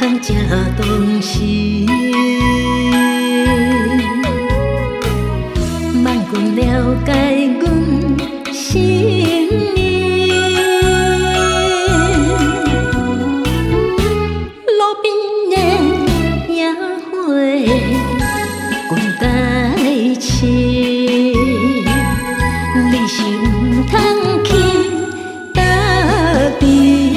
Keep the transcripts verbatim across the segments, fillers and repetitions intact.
芳正当时，万君了解阮心意。路边的野花，君代痴，你是毋通去答辩。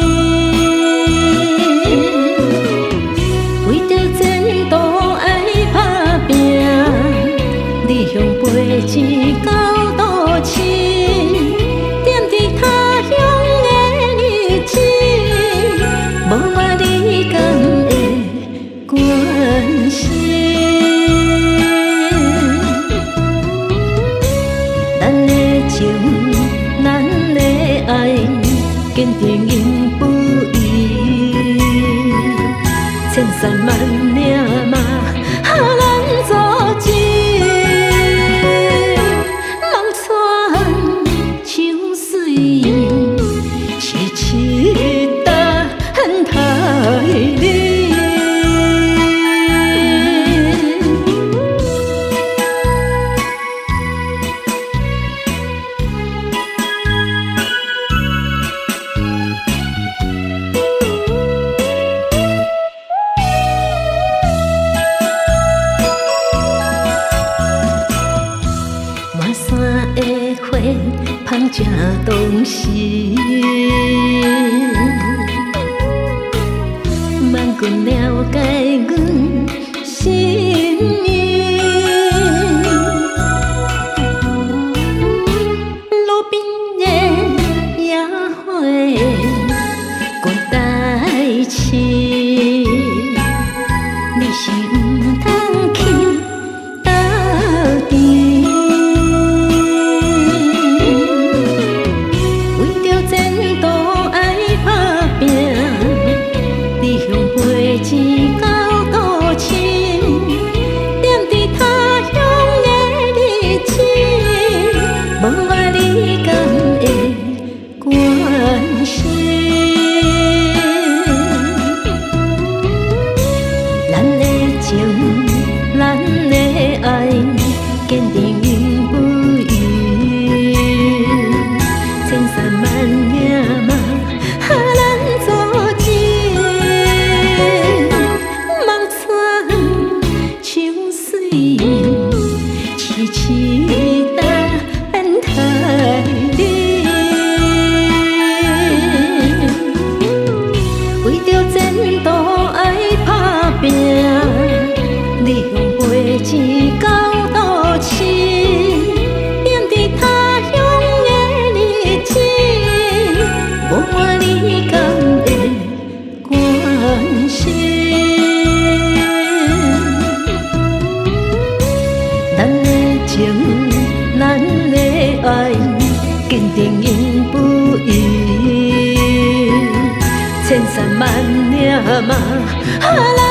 一到倒市，点伫他乡的日子，无我你敢会关心？咱的情，咱的爱，坚定永不移，千山万岭嘛，咱走进。 芳正当时，万君了解阮心意。路边的野花，君代痴，你是毋通去答辩。 一到倒市，点伫他乡的日子，无我你敢会关心？咱的情，咱的爱，坚定永不移，千山万岭嘛。 痴痴等待你，为着前途爱打拼，你用飞钱到倒市，点伫他乡的日子，无我你敢会关心？ 咱的爱坚定永不移，千山万岭嘛。